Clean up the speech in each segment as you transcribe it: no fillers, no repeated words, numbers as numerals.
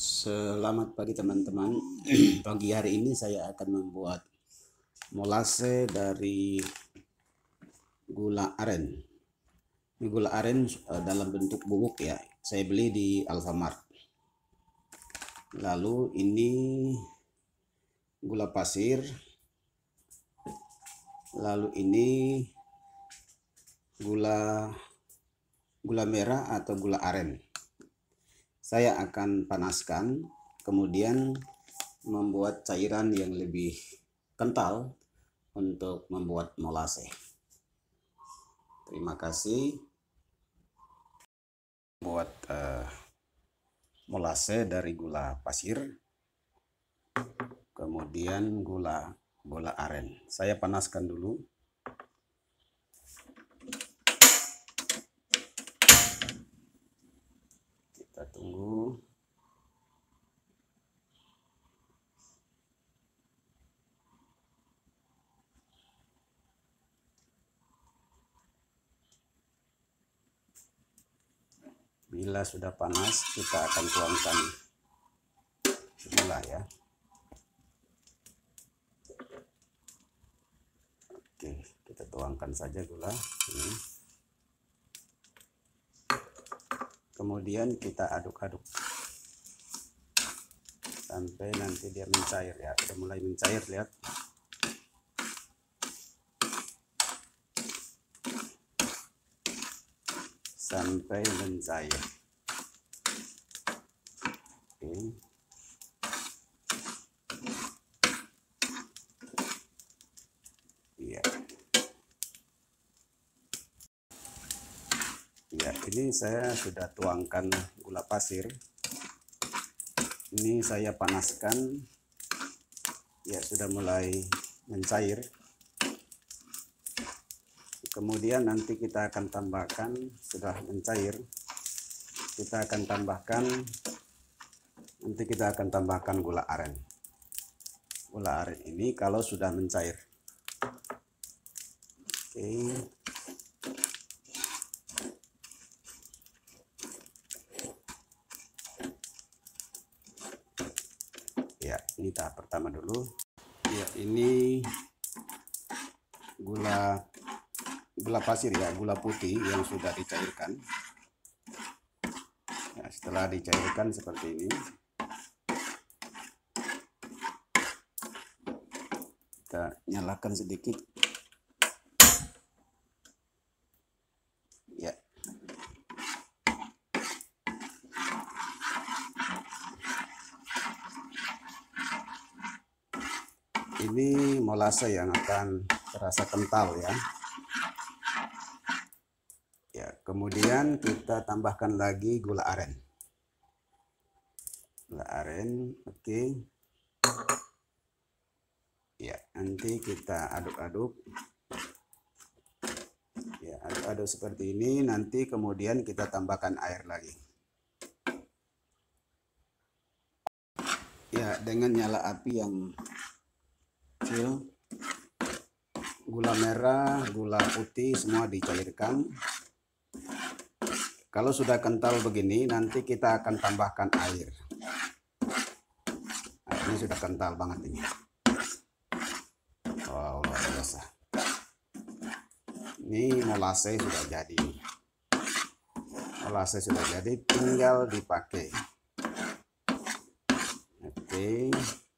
Selamat pagi teman-teman. Pagi hari ini saya akan membuat molase dari gula aren. Ini gula aren dalam bentuk bubuk ya. Saya beli di Alfamart. Lalu ini gula pasir. Lalu ini gula merah atau gula aren. Saya akan panaskan, kemudian membuat cairan yang lebih kental untuk membuat molase. Terima kasih. Buat molase dari gula pasir, kemudian gula aren. Saya panaskan dulu. Kita tunggu. Bila sudah panas, kita akan tuangkan gula ya. Oke, kita tuangkan saja gula ini. Kemudian kita aduk-aduk sampai nanti dia mencair ya. Sudah mulai mencair, lihat. Sampai mencair. Oke. Ya. Ya, ini saya sudah tuangkan gula pasir. Ini saya panaskan. Ya, sudah mulai mencair. Kemudian nanti kita akan tambahkan, sudah mencair, kita akan tambahkan gula aren. Gula aren ini kalau sudah mencair. Oke. Ya, ini tahap pertama dulu. Ya, ini gula pasir ya, gula putih yang sudah dicairkan. Nah, setelah dicairkan seperti ini, kita nyalakan sedikit. Ya. Ini molase yang akan terasa kental ya. Ya, kemudian kita tambahkan lagi gula aren. Gula aren, oke. Ya, nanti kita aduk-aduk. Ya, aduk-aduk seperti ini. Nanti kemudian kita tambahkan air lagi. Ya, dengan nyala api yang kecil. Gula merah, gula putih semua dicairkan. Kalau sudah kental begini, nanti kita akan tambahkan air. Ini sudah kental banget ini. Wow, luar biasa. Ini molase sudah jadi. Molase sudah jadi, tinggal dipakai. Oke.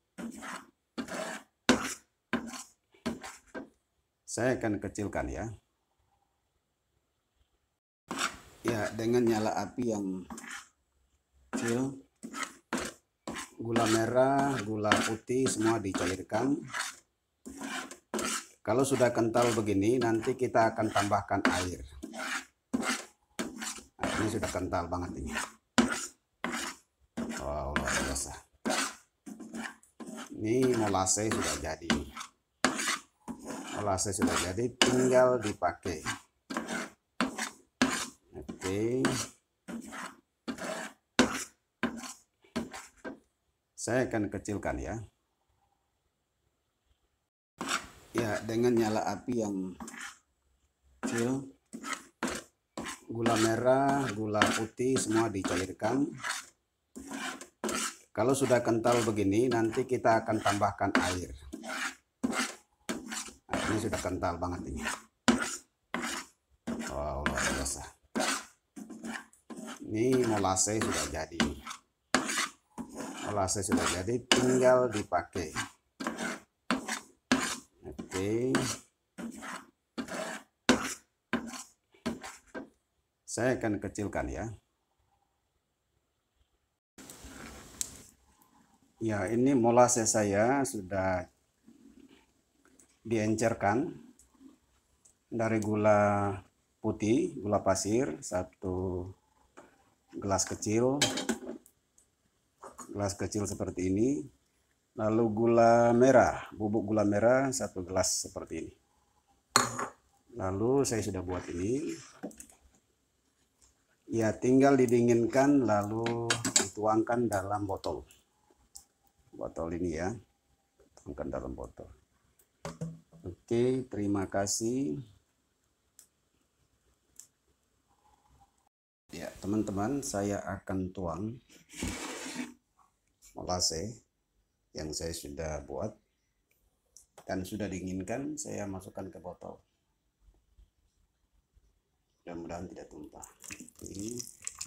Saya akan kecilkan ya. Ya, dengan nyala api yang kecil. Gula merah, gula putih semua dicairkan. Kalau sudah kental begini, nanti kita akan tambahkan air. Nah, ini sudah kental banget ini. Wow, luar biasa. Ini molase sudah jadi. Molase sudah jadi, tinggal dipakai. Oke. Saya akan kecilkan ya. Ya, dengan nyala api yang kecil. Gula merah, gula putih semua dicairkan. Kalau sudah kental begini, nanti kita akan tambahkan air. Nah, ini sudah kental banget ini. Wow, luar biasa. Ini molase sudah jadi. Molase sudah jadi, tinggal dipakai. Oke. Saya akan kecilkan ya. Ya, ini molase saya sudah diencerkan dari gula putih, gula pasir, 1 gelas kecil seperti ini. Lalu gula merah, bubuk gula merah 1 gelas seperti ini. Lalu saya sudah buat ini. Ya, tinggal didinginkan lalu dituangkan dalam botol. Botol ini ya, tuangkan dalam botol. Oke, terima kasih. Ya, teman-teman, saya akan tuang molase yang saya sudah buat dan sudah dinginkan. Saya masukkan ke botol. Mudah-mudahan tidak tumpah. Ini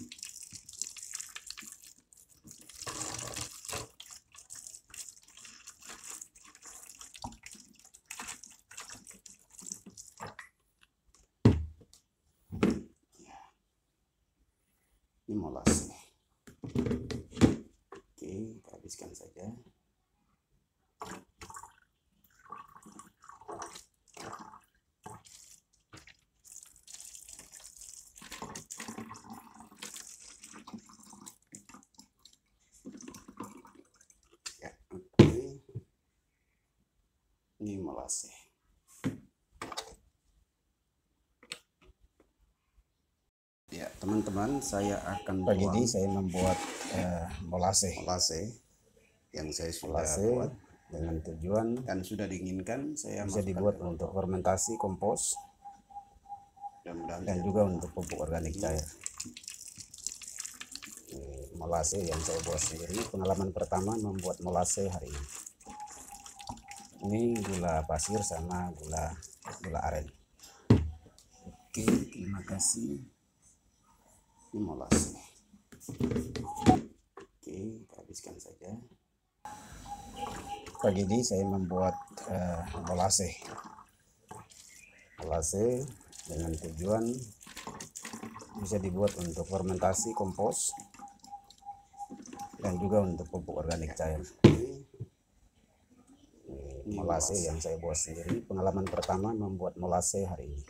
molase. Oke, kita habiskan saja. Ya, oke. Ini molase. Ya, teman-teman, saya akan Pagi ini saya membuat molase yang saya sudah buat dengan tujuan dan sudah dinginkan. Saya bisa dibuat untuk fermentasi kompos dan juga untuk pupuk organik cair. Molase yang saya buat sendiri, pengalaman pertama membuat molase hari ini. Ini gula pasir sama gula aren. Oke, terima kasih. Ini molase. Oke, kita habiskan saja. Pagi ini saya membuat molase dengan tujuan bisa dibuat untuk fermentasi kompos dan juga untuk pupuk organik cair. Molase yang saya buat sendiri, pengalaman pertama membuat molase hari ini.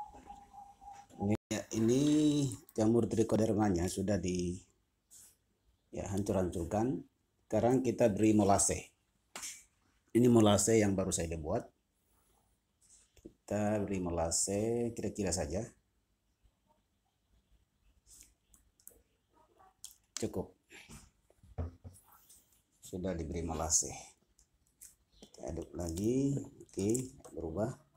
Ya, ini jamur trichodermanya sudah hancur-hancurkan. Sekarang kita beri molase. Ini molase yang baru saya buat. Kita beri molase kira-kira saja. Cukup. Sudah diberi molase. Kita aduk lagi. Oke, berubah.